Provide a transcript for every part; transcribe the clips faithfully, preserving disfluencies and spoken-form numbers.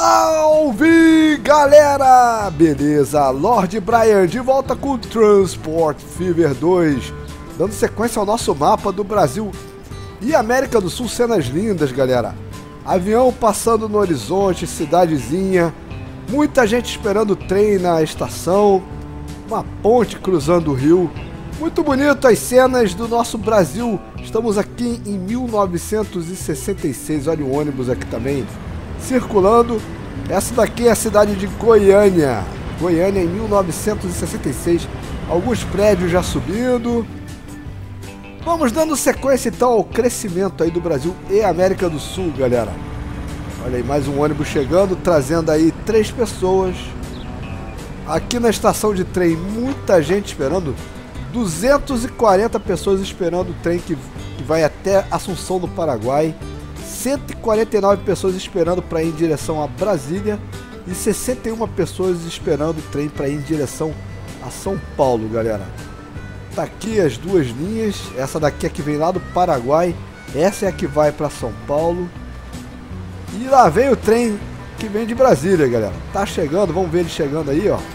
Salve, galera! Beleza? Lord Brian de volta com o Transport Fever dois, dando sequência ao nosso mapa do Brasil e América do Sul. Cenas lindas, galera. Avião passando no horizonte, cidadezinha, muita gente esperando o trem na estação, uma ponte cruzando o rio. Muito bonito as cenas do nosso Brasil. Estamos aqui em mil novecentos e sessenta e seis, olha o ônibus aqui também circulando. Essa daqui é a cidade de Goiânia. Goiânia em mil novecentos e sessenta e seis. Alguns prédios já subindo. Vamos dando sequência então ao crescimento aí do Brasil e América do Sul, galera. Olha aí, mais um ônibus chegando, trazendo aí três pessoas. Aqui na estação de trem, muita gente esperando. duzentas e quarenta pessoas esperando o trem que, que vai até Assunção, no Paraguai. cento e quarenta e nove pessoas esperando para ir em direção a Brasília. E sessenta e uma pessoas esperando o trem para ir em direção a São Paulo, galera. Tá aqui as duas linhas. Essa daqui é que vem lá do Paraguai. Essa é a que vai para São Paulo. E lá vem o trem que vem de Brasília, galera. Tá chegando, vamos ver ele chegando aí, ó.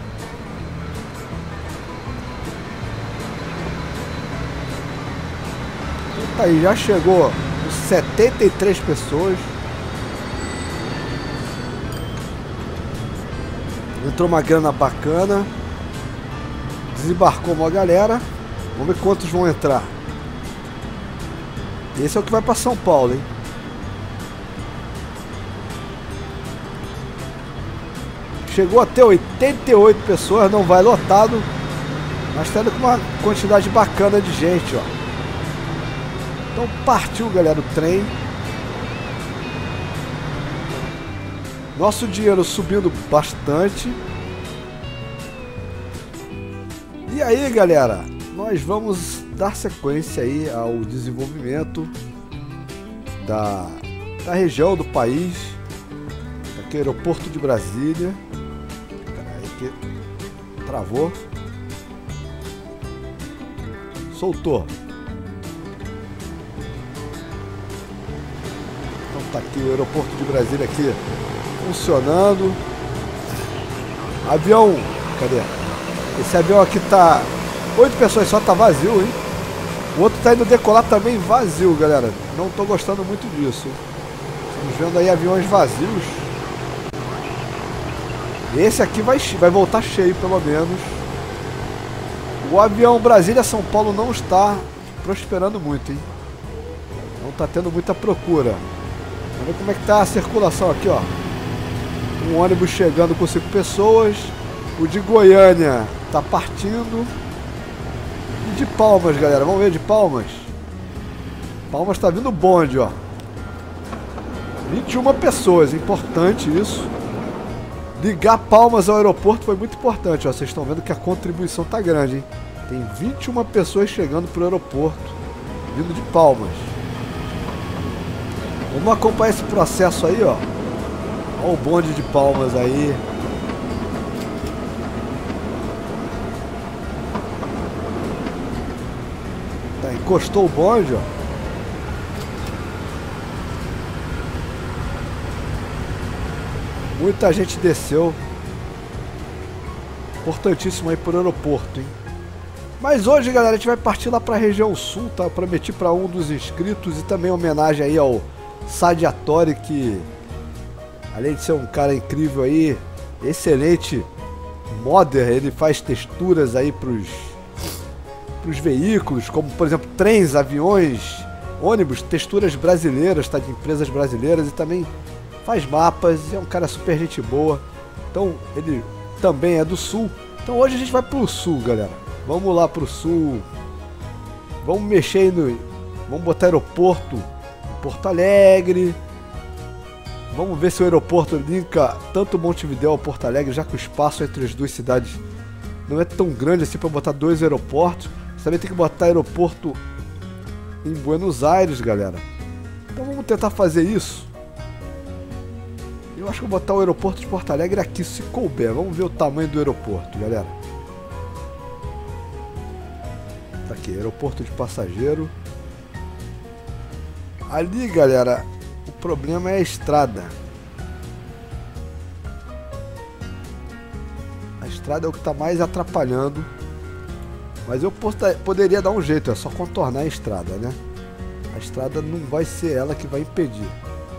Aí já chegou setenta e três pessoas. Entrou uma grana bacana. Desembarcou uma galera. Vamos ver quantos vão entrar. Esse é o que vai para São Paulo, hein? Chegou até oitenta e oito pessoas. Não vai lotado, mas tá indo com uma quantidade bacana de gente, ó. Então partiu, galera, o trem. Nosso dinheiro subindo bastante. E aí, galera, nós vamos dar sequência aí ao desenvolvimento da, da região do país. Aqui, aeroporto de Brasília. Peraí que travou. Soltou. Tá aqui o aeroporto de Brasília aqui funcionando. Avião, cadê? Esse avião aqui tá oito pessoas só, tá vazio, hein? O outro tá indo decolar também vazio, galera. Não tô gostando muito disso. Estamos vendo aí aviões vazios. Esse aqui vai, vai voltar cheio, pelo menos. O avião Brasília-São Paulo não está prosperando muito, hein? Não tá tendo muita procura. Vamos ver como é que tá a circulação aqui, ó. Um ônibus chegando com cinco pessoas. O de Goiânia tá partindo. E de Palmas, galera. Vamos ver de Palmas. Palmas tá vindo bonde, ó. vinte e uma pessoas, importante isso. Ligar Palmas ao aeroporto foi muito importante, ó. Vocês estão vendo que a contribuição tá grande, hein? Tem vinte e uma pessoas chegando pro aeroporto, vindo de Palmas. Vamos acompanhar esse processo aí, ó. Olha o bonde de Palmas aí. Tá, encostou o bonde, ó. Muita gente desceu. Importantíssimo aí pro aeroporto, hein? Mas hoje, galera, a gente vai partir lá pra região sul, tá? Eu prometi pra um dos inscritos e também homenagem aí ao Sadiatori, que além de ser um cara incrível aí, excelente modder, ele faz texturas aí pros, pros veículos, como por exemplo trens, aviões, ônibus, texturas brasileiras, tá, de empresas brasileiras, e também faz mapas, é um cara super gente boa. Então ele também é do sul. Então hoje a gente vai pro sul, galera. Vamos lá pro sul. Vamos mexer aí no... Vamos botar aeroporto Porto Alegre. Vamos ver se o aeroporto linka tanto Montevidéu ao Porto Alegre, já que o espaço entre as duas cidades não é tão grande assim para botar dois aeroportos. Você também tem que botar aeroporto em Buenos Aires, galera. Então vamos tentar fazer isso. Eu acho que vou botar o aeroporto de Porto Alegre aqui, se couber. Vamos ver o tamanho do aeroporto, galera. Tá aqui, aeroporto de passageiro. Ali, galera, o problema é a estrada. estrada é o que está mais atrapalhando. Mas eu poderia dar um jeito, é só contornar a estrada, né? A estrada não vai ser ela que vai impedir.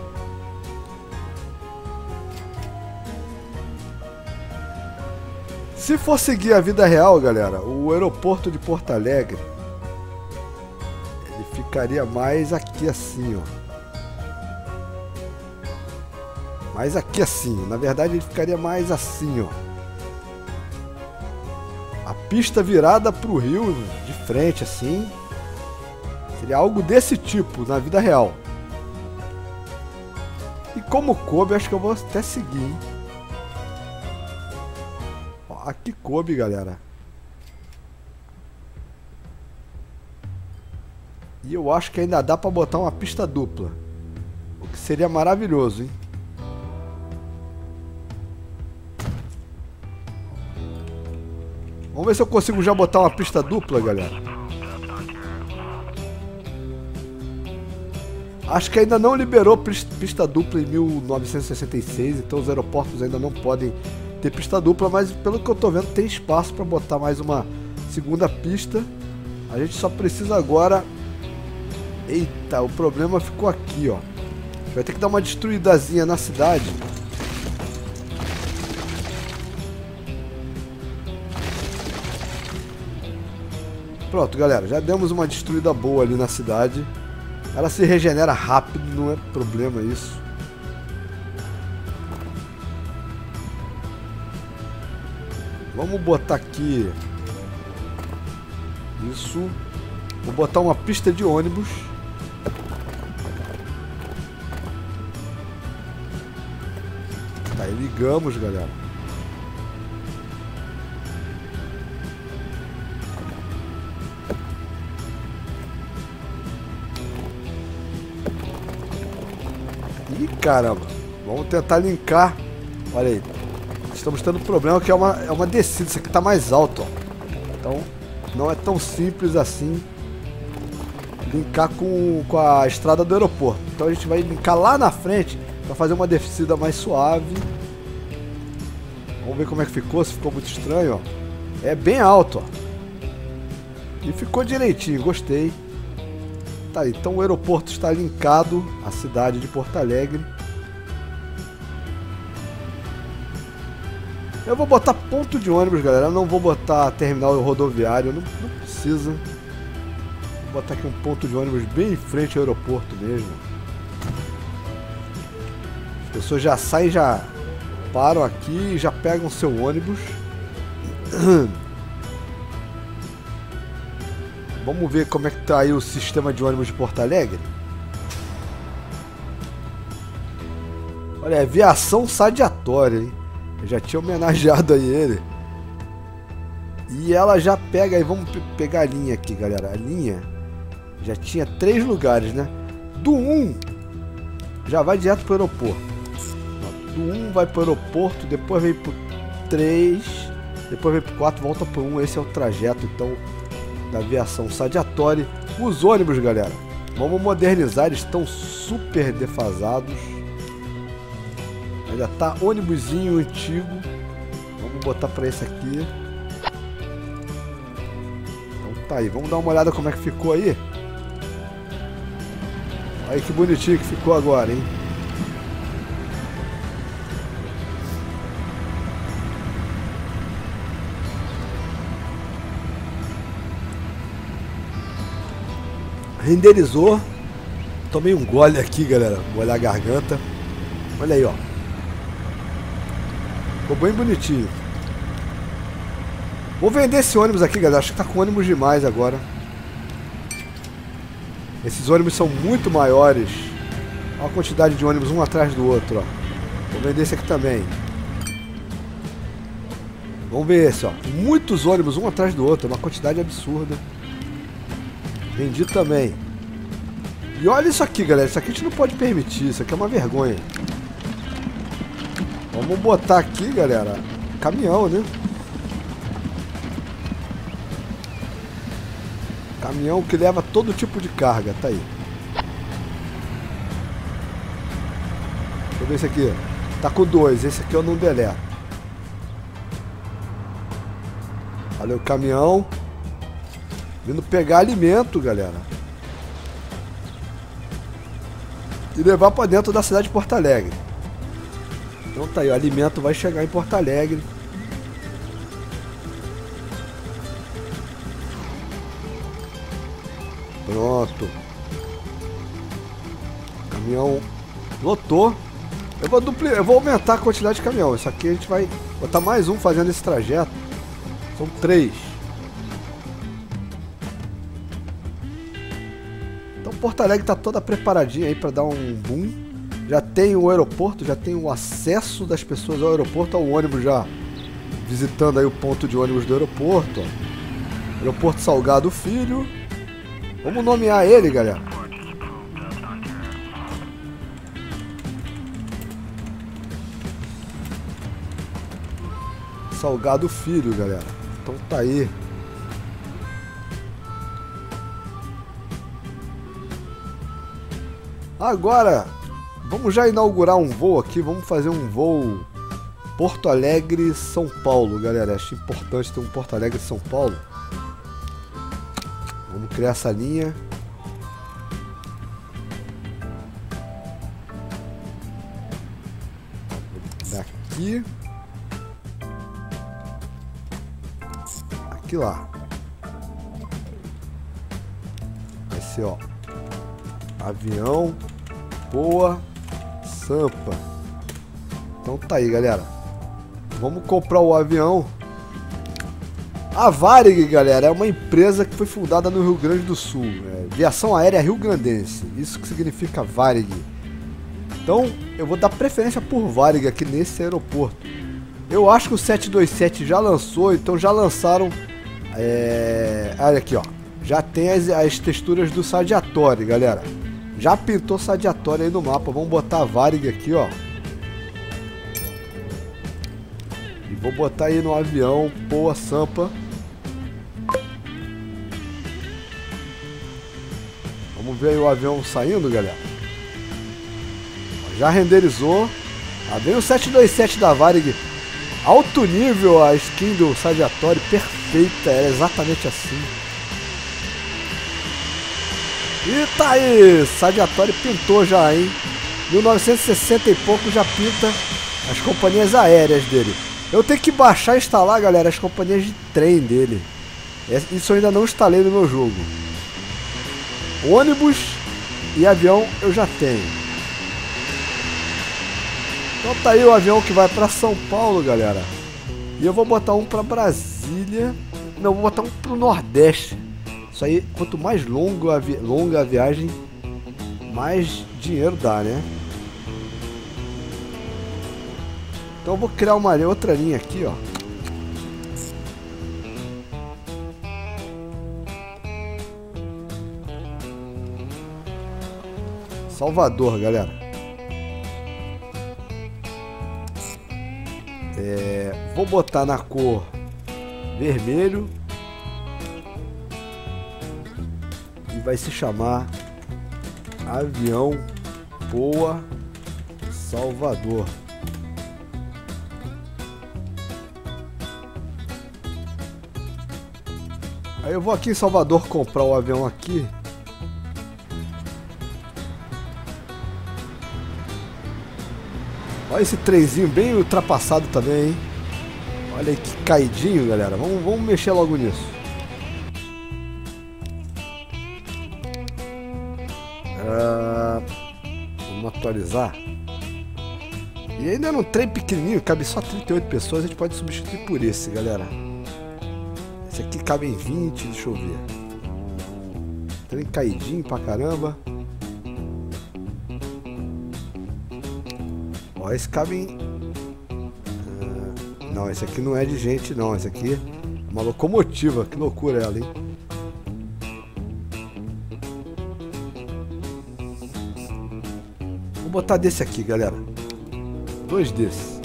Se for seguir a vida real, galera, o aeroporto de Porto Alegre, ele ficaria mais aqui assim, ó. Mais aqui assim, na verdade ele ficaria mais assim, ó. A pista virada para o rio, de frente assim. Seria algo desse tipo, na vida real. E como coube, acho que eu vou até seguir, hein? Ó, aqui coube, galera. E eu acho que ainda dá para botar uma pista dupla. O que seria maravilhoso, hein? Vamos ver se eu consigo já botar uma pista dupla, galera. Acho que ainda não liberou pista dupla em mil novecentos e sessenta e seis, então os aeroportos ainda não podem ter pista dupla, mas pelo que eu tô vendo tem espaço para botar mais uma segunda pista. A gente só precisa agora... Eita, o problema ficou aqui, ó. A gente vai ter que dar uma destruidazinha na cidade. Pronto, galera, já demos uma destruída boa ali na cidade. Ela se regenera rápido, não é problema isso. Vamos botar aqui... Isso. Vou botar uma pista de ônibus. Tá, aí ligamos, galera. Ih, caramba. Vamos tentar linkar. Olha aí. Estamos tendo um problema que é uma, é uma descida. Isso aqui tá mais alto, ó. Então, não é tão simples assim linkar com, com a estrada do aeroporto. Então a gente vai linkar lá na frente para fazer uma descida mais suave. Vamos ver como é que ficou, se ficou muito estranho, ó. É bem alto, ó. E ficou direitinho, gostei. Tá aí, então o aeroporto está linkado à cidade de Porto Alegre. Eu vou botar ponto de ônibus, galera. Eu não vou botar terminal rodoviário, não, não precisa. Vou botar aqui um ponto de ônibus bem em frente ao aeroporto mesmo. As pessoas já saem, já param aqui e já pegam seu ônibus. Vamos ver como é que tá aí o sistema de ônibus de Porto Alegre. Olha, aviação Sadiatória, hein? Eu já tinha homenageado aí ele. E ela já pega aí, vamos pegar a linha aqui, galera. A linha já tinha três lugares, né? Do um já vai direto pro aeroporto. Do um vai pro aeroporto, depois vem pro três, depois vem pro quatro, volta pro um. Esse é o trajeto, então, da aviação Sadiatória. Os ônibus, galera, vamos modernizar, eles estão super defasados. Ainda tá ônibusinho antigo. Vamos botar para esse aqui. Então tá aí, vamos dar uma olhada como é que ficou aí. Olha que bonitinho que ficou agora, hein? Renderizou. Tomei um gole aqui, galera. Molhar a garganta. Olha aí, ó. Ficou bem bonitinho. Vou vender esse ônibus aqui, galera. Acho que tá com ônibus demais agora. Esses ônibus são muito maiores. Olha a quantidade de ônibus um atrás do outro, ó. Vou vender esse aqui também. Vamos ver esse, ó. Muitos ônibus um atrás do outro. Uma quantidade absurda. Vendi também. E olha isso aqui, galera. Isso aqui a gente não pode permitir. Isso aqui é uma vergonha. Vamos botar aqui, galera, caminhão, né? Caminhão que leva todo tipo de carga, tá aí. Deixa eu ver esse aqui. Tá com dois, esse aqui eu não deleto. Olha o caminhão. Vindo pegar alimento, galera. E levar pra dentro da cidade de Porto Alegre. Então tá aí, o alimento vai chegar em Porto Alegre. Pronto. O caminhão lotou. Eu vou duplicar, eu vou aumentar a quantidade de caminhão. Isso aqui a gente vai botar mais um fazendo esse trajeto. São três. Então Porto Alegre tá toda preparadinha aí para dar um boom. Já tem o aeroporto, já tem o acesso das pessoas ao aeroporto, ao ônibus já visitando aí o ponto de ônibus do aeroporto. Ó. Aeroporto Salgado Filho. Vamos nomear ele, galera. Salgado Filho, galera. Então tá aí. Agora, vamos já inaugurar um voo aqui. Vamos fazer um voo Porto Alegre, São Paulo, galera. Acho importante ter um Porto Alegre, São Paulo. Vamos criar essa linha. Daqui. Aqui lá. Vai ser, ó. Avião. Poa. Sampa. Então tá aí, galera. Vamos comprar o avião. A Varig, galera, é uma empresa que foi fundada no Rio Grande do Sul. É, Viação Aérea Rio Grandense. Isso que significa Varig. Então, eu vou dar preferência por Varig aqui nesse aeroporto. Eu acho que o sete dois sete já lançou, então já lançaram... É... Olha aqui, ó. Já tem as, as texturas do Sadiatori, galera. Já pintou Sadiatori aí no mapa. Vamos botar a Varig aqui, ó. E vou botar aí no avião Poa Sampa. Vamos ver aí o avião saindo, galera. Já renderizou. Ah, vem o sete dois sete da Varig. Alto nível a skin do Sadiatori. Perfeita, é exatamente assim. E tá aí, Sadiatori pintou já, hein? mil novecentos e sessenta e pouco já pinta as companhias aéreas dele. Eu tenho que baixar e instalar, galera, as companhias de trem dele. Isso eu ainda não instalei no meu jogo. Ônibus e avião eu já tenho. Então tá aí o avião que vai pra São Paulo, galera. E eu vou botar um pra Brasília. Não, vou botar um pro Nordeste. Isso aí, quanto mais longo a vi longa a viagem, mais dinheiro dá, né? Então eu vou criar uma outra linha aqui, ó. Salvador, galera. É, vou botar na cor vermelho. E vai se chamar Avião Poa Salvador. Aí eu vou aqui em Salvador comprar o avião aqui. Olha esse trenzinho bem ultrapassado também, hein? Olha aí que caidinho, galera. Vamos, vamos mexer logo nisso. Ah, vamos atualizar. E ainda num trem pequenininho, cabe só trinta e oito pessoas. A gente pode substituir por esse, galera. Esse aqui cabe em vinte, deixa eu ver. Trem caidinho pra caramba. Ó, esse cabe em... Uh, não, esse aqui não é de gente, não. Esse aqui é uma locomotiva. Que loucura ela, hein? Vou botar desse aqui, galera. Dois desses.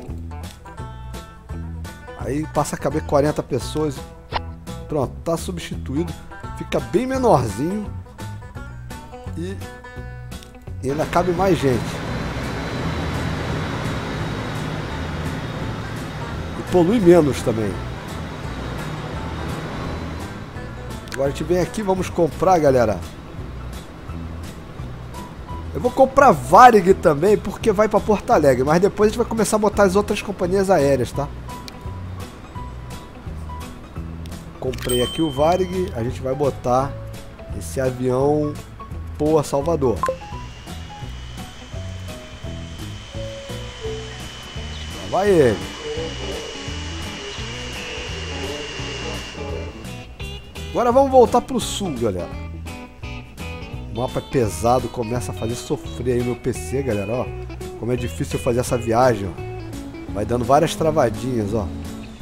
Aí passa a caber quarenta pessoas. Pronto, tá substituído. Fica bem menorzinho. E, e ainda cabe mais gente. Polui menos também. Agora a gente vem aqui, vamos comprar, galera. Eu vou comprar Varig também, porque vai pra Porto Alegre. Mas depois a gente vai começar a botar as outras companhias aéreas, tá? Comprei aqui o Varig. A gente vai botar esse avião Poa Salvador. Lá vai ele. Agora vamos voltar pro sul, galera. O mapa é pesado, começa a fazer sofrer aí meu P C, galera, ó. Como é difícil fazer essa viagem, ó. Vai dando várias travadinhas, ó.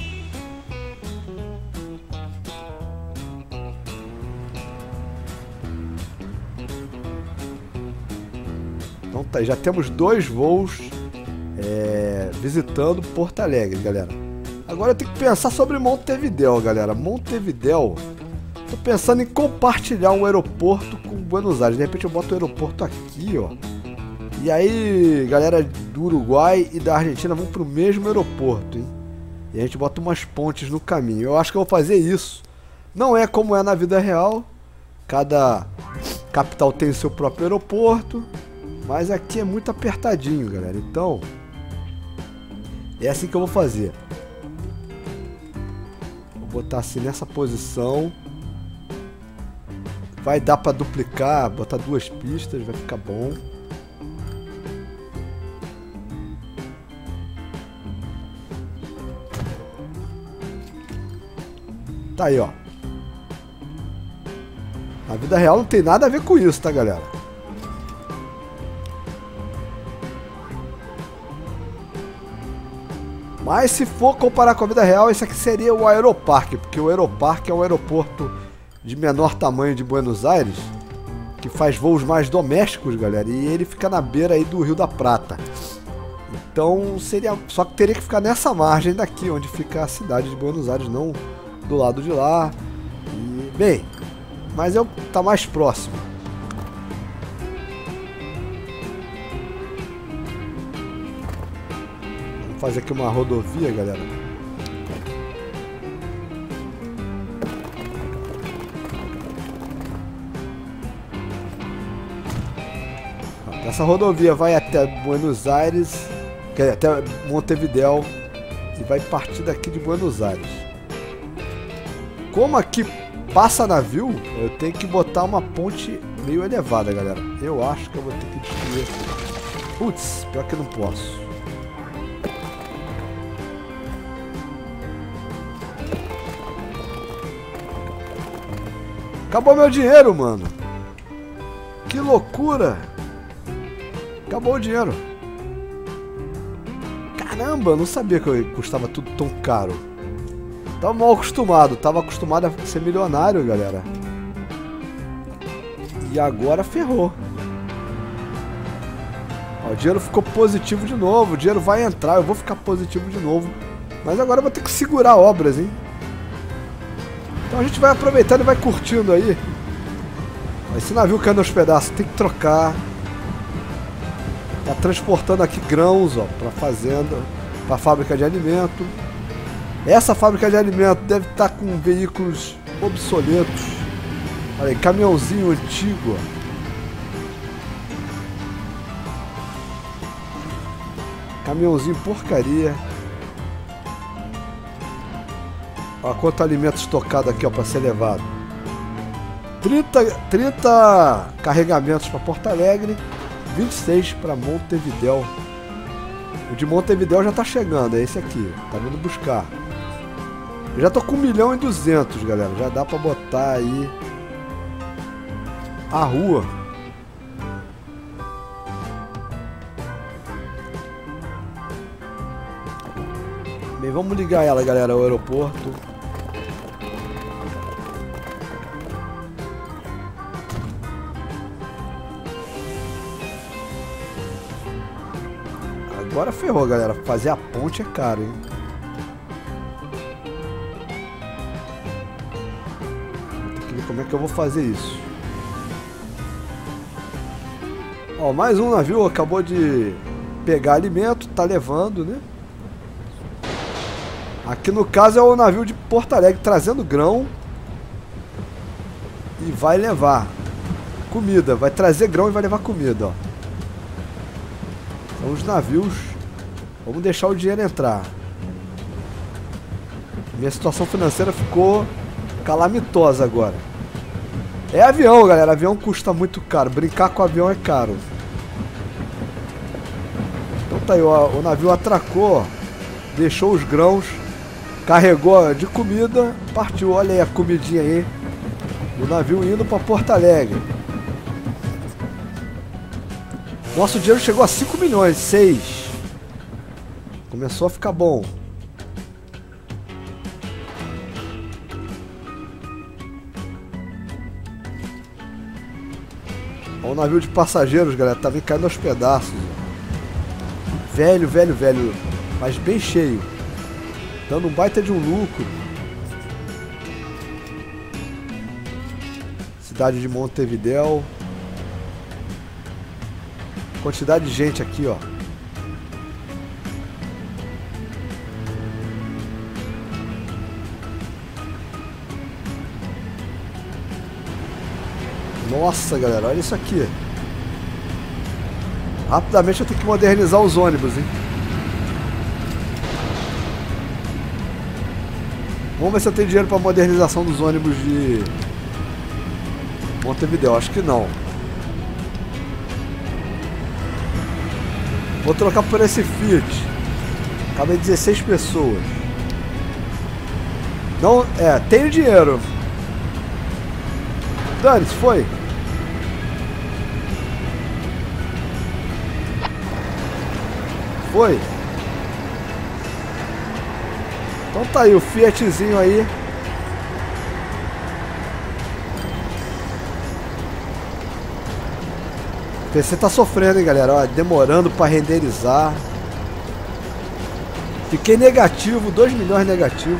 Então tá, já temos dois voos é, visitando Porto Alegre, galera. Agora eu tenho que pensar sobre Montevidéu, galera. Montevidéu, tô pensando em compartilhar um aeroporto com Buenos Aires. De repente eu boto o aeroporto aqui, ó. E aí, galera do Uruguai e da Argentina vão pro mesmo aeroporto, hein? E a gente bota umas pontes no caminho. Eu acho que eu vou fazer isso. Não é como é na vida real. Cada capital tem o seu próprio aeroporto. Mas aqui é muito apertadinho, galera. Então, é assim que eu vou fazer. Vou botar assim nessa posição. Vai dar pra duplicar, botar duas pistas, vai ficar bom. Tá aí, ó. A vida real não tem nada a ver com isso, tá, galera? Mas se for comparar com a vida real, esse aqui seria o Aeroparque, porque o Aeroparque é um aeroporto de menor tamanho de Buenos Aires, que faz voos mais domésticos, galera, e ele fica na beira aí do Rio da Prata. Então seria, só que teria que ficar nessa margem daqui, onde fica a cidade de Buenos Aires, não do lado de lá. E, bem, mas é, tá mais próximo. Vamos fazer aqui uma rodovia, galera. Essa rodovia vai até Buenos Aires, quer dizer, até Montevidéu, e vai partir daqui de Buenos Aires. Como aqui passa navio, eu tenho que botar uma ponte meio elevada, galera. Eu acho que eu vou ter que destruir. Putz, pior que eu não posso. Acabou meu dinheiro, mano. Que loucura. Acabou o dinheiro. Caramba, eu não sabia que custava tudo tão caro. Tava mal acostumado. Tava acostumado a ser milionário, galera. E agora ferrou. Ó, o dinheiro ficou positivo de novo. O dinheiro vai entrar. Eu vou ficar positivo de novo. Mas agora eu vou ter que segurar obras, hein? Então a gente vai aproveitando e vai curtindo aí. Esse navio caindo aos pedaços. Tem que trocar. Tá transportando aqui grãos, ó, para fazenda, para fábrica de alimento. Essa fábrica de alimento deve estar com veículos obsoletos. Olha aí, caminhãozinho antigo, ó. Caminhãozinho porcaria. Olha quanto alimento estocado aqui, ó, para ser levado. trinta, trinta carregamentos para Porto Alegre. vinte e seis para Montevidéu. O de Montevidéu já tá chegando, é esse aqui, tá vindo buscar. Eu já tô com um milhão e duzentos, galera. Já dá pra botar aí a rua. Bem, vamos ligar ela, galera, ao aeroporto. Agora ferrou, galera. Fazer a ponte é caro, hein? Vou ter que ver como é que eu vou fazer isso. Ó, mais um navio acabou de pegar alimento, tá levando, né? Aqui no caso é o navio de Porto Alegre trazendo grão. E vai levar comida, vai trazer grão e vai levar comida, ó. São os navios. Vamos deixar o dinheiro entrar. Minha situação financeira ficou calamitosa agora. É avião, galera. Avião custa muito caro. Brincar com avião é caro. Então tá aí, ó, o navio atracou, ó, deixou os grãos, carregou de comida, partiu. Olha aí a comidinha aí. O navio indo para Porto Alegre. Nosso dinheiro chegou a cinco milhões, seis. Começou a ficar bom. Olha o navio de passageiros, galera. Tá vindo caindo aos pedaços. Velho, velho, velho. Mas bem cheio. Dando um baita de um lucro. Cidade de Montevidéu. Quantidade de gente aqui, ó. Nossa, galera, olha isso aqui. Rapidamente eu tenho que modernizar os ônibus, hein? Vamos ver se eu tenho dinheiro para modernização dos ônibus de Montevidéu. Acho que não. Vou trocar por esse Fiat. Cabe dezesseis pessoas. Não, é, tenho dinheiro. Dane-se, foi. Foi. Então tá aí o Fiatzinho aí. O P C tá sofrendo, hein, galera. Ó, demorando pra renderizar. Fiquei negativo, dois milhões negativo.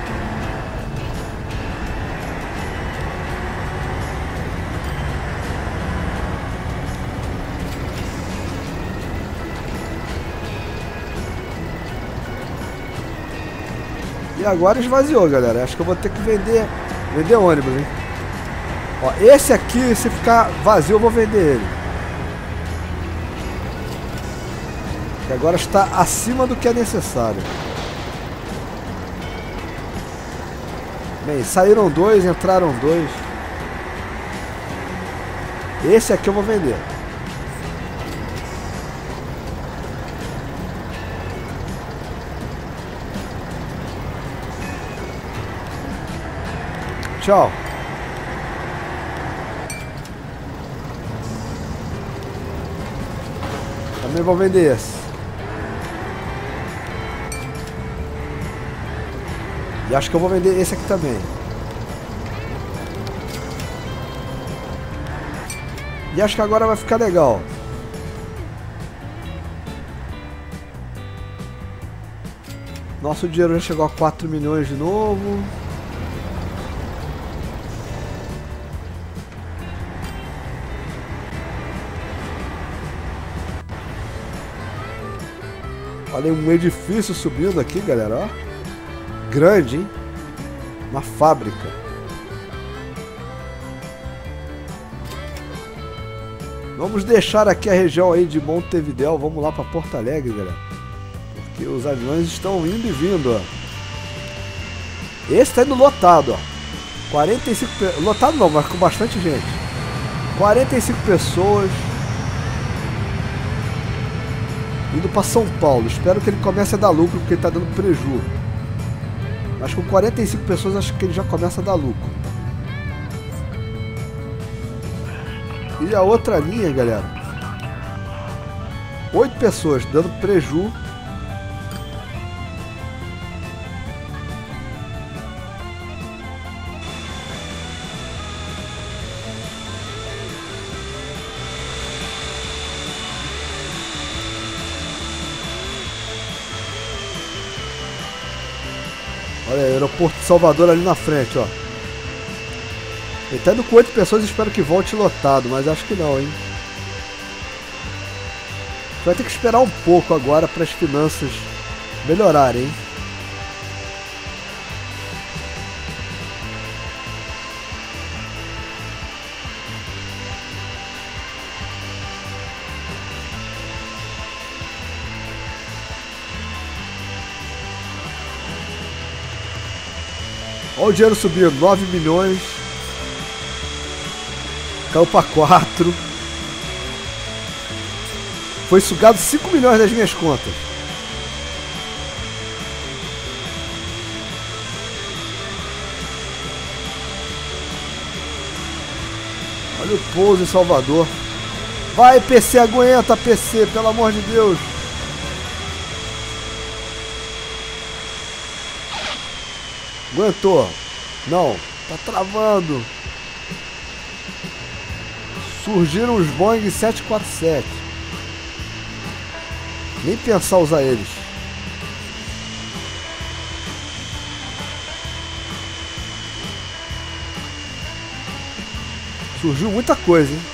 E agora esvaziou, galera. Acho que eu vou ter que vender, vender ônibus, hein. Ó, esse aqui, se ficar vazio, eu vou vender ele. Que agora está acima do que é necessário. Bem, saíram dois, entraram dois. Esse aqui eu vou vender. Tchau. Também vou vender esse. E acho que eu vou vender esse aqui também. E acho que agora vai ficar legal. Nosso dinheiro já chegou a quatro milhões de novo. Olha um edifício subindo aqui, galera, ó. Grande, hein? Uma fábrica. Vamos deixar aqui a região aí de Montevidéu. Vamos lá para Porto Alegre, galera. Porque os aviões estão indo e vindo, ó. Esse tá indo lotado, ó. quarenta e cinco... Lotado não, mas com bastante gente. quarenta e cinco pessoas. Indo para São Paulo. Espero que ele comece a dar lucro, porque ele tá dando prejuízo. Mas com quarenta e cinco pessoas, acho que ele já começa a dar lucro. E a outra linha, galera. oito pessoas dando prejuízo. Olha aí, aeroporto de Salvador ali na frente, ó. Ele tá indo com oito pessoas e espero que volte lotado, mas acho que não, hein. Vai ter que esperar um pouco agora para as finanças melhorarem, hein. Olha o dinheiro subindo, nove milhões. Caiu para quatro. Foi sugado cinco milhões das minhas contas. Olha o pouso em Salvador. Vai, P C, aguenta, P C, pelo amor de Deus. Aguentou. Não, tá travando. Surgiram os Boeing sete quatro sete. Nem pensar usar eles. Surgiu muita coisa, hein?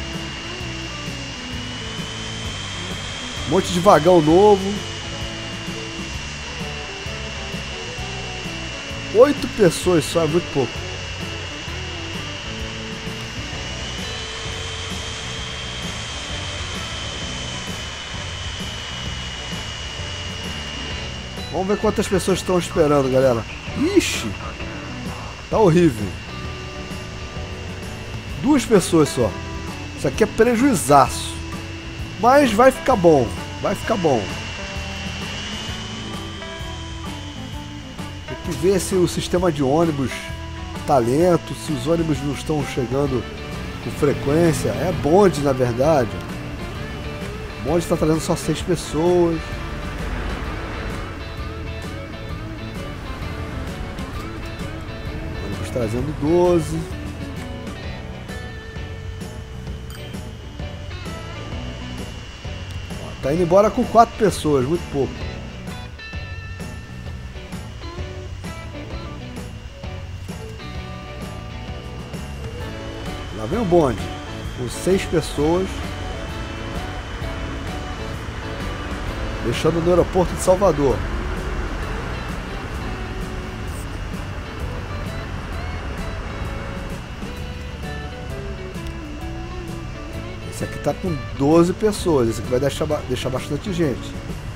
Um monte de vagão novo. Oito pessoas só, é muito pouco. Vamos ver quantas pessoas estão esperando, galera. Ixi! Tá horrível. Duas pessoas só. Isso aqui é prejuizaço. Mas vai ficar bom. Vai ficar bom. Tem que ver se o sistema de ônibus tá lento, se os ônibus não estão chegando com frequência. É bonde, na verdade. O bonde está trazendo só seis pessoas. Ônibus trazendo doze. Tá indo embora com quatro pessoas, muito pouco. Lá vem o bonde, com seis pessoas. Deixando no aeroporto de Salvador. Esse aqui tá com doze pessoas. Esse aqui vai deixar, deixar bastante gente.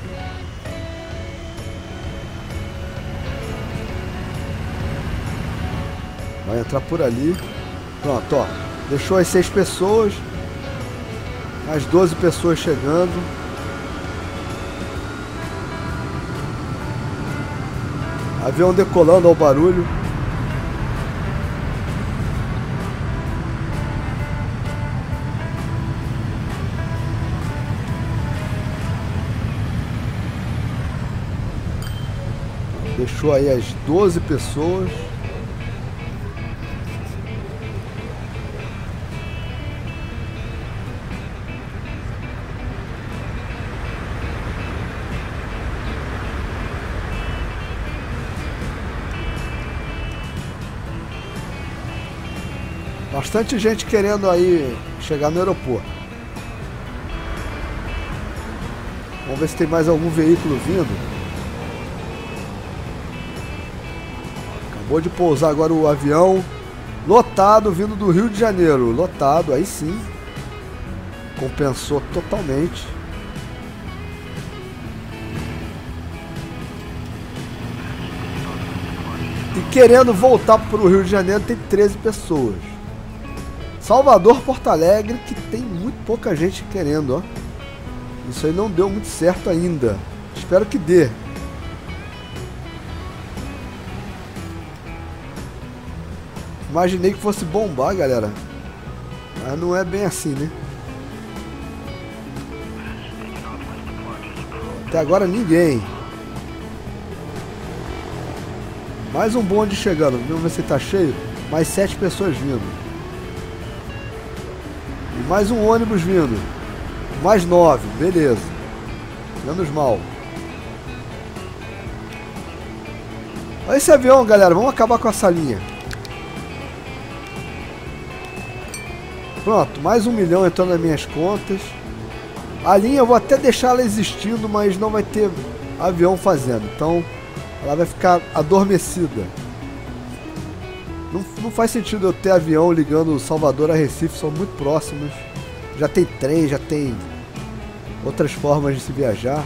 Vai entrar por ali. Pronto, ó. Deixou as seis pessoas. Mais doze pessoas chegando. Avião decolando ao barulho. Deixou aí as doze pessoas. Bastante gente querendo aí chegar no aeroporto. Vamos ver se tem mais algum veículo vindo. Acabou de pousar agora o avião lotado vindo do Rio de Janeiro. Lotado, aí sim. Compensou totalmente. E querendo voltar para o Rio de Janeiro tem treze pessoas. Salvador, Porto Alegre, que tem muito pouca gente querendo, ó. Isso aí não deu muito certo ainda. Espero que dê. Imaginei que fosse bombar, galera. Mas não é bem assim, né? Até agora ninguém. Mais um bonde chegando. Vamos ver se tá cheio. Mais sete pessoas vindo. E mais um ônibus vindo. Mais nove. Beleza. Menos mal. Olha esse avião, galera. Vamos acabar com essa linha. Pronto, mais um milhão entrando nas minhas contas. A linha eu vou até deixar ela existindo, mas não vai ter avião fazendo. Então ela vai ficar adormecida. Não, não faz sentido eu ter avião ligando Salvador a Recife, são muito próximos. Já tem trem, já tem outras formas de se viajar.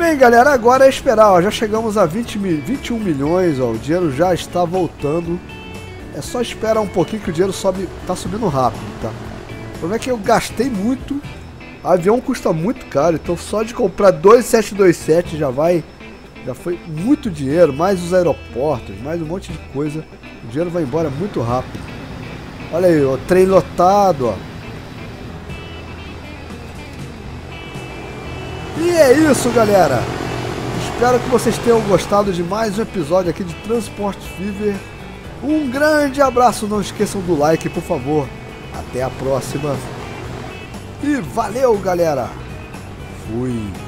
bem, galera, agora é esperar, ó, já chegamos a vinte, vinte e um milhões, ó, o dinheiro já está voltando. É só esperar um pouquinho que o dinheiro sobe, tá subindo rápido, tá? O problema é que eu gastei muito, o avião custa muito caro, então só de comprar dois sete dois sete já vai, já foi muito dinheiro, mais os aeroportos, mais um monte de coisa, o dinheiro vai embora muito rápido. Olha aí, o trem lotado, ó. E é isso, galera. Espero que vocês tenham gostado de mais um episódio aqui de Transport Fever. Um grande abraço, não esqueçam do like, por favor. Até a próxima. E valeu, galera. Fui.